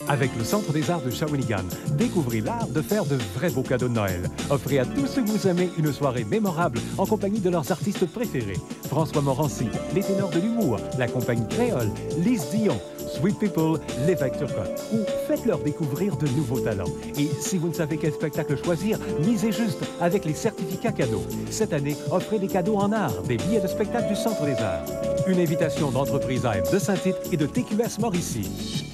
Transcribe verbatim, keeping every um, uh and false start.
Avec le Centre des Arts de Shawinigan, découvrez l'art de faire de vrais beaux cadeaux de Noël. Offrez à tous ceux que vous aimez une soirée mémorable en compagnie de leurs artistes préférés. François Morancy, les ténors de l'humour, la compagnie créole, Lise Dion, Sweet People, l'évêque Turcotte. Ou faites-leur découvrir de nouveaux talents. Et si vous ne savez quel spectacle choisir, misez juste avec les certificats cadeaux. Cette année, offrez des cadeaux en art, des billets de spectacle du Centre des Arts. Une invitation d'Entreprise A M de Saint-Tite et de T Q S Mauricie.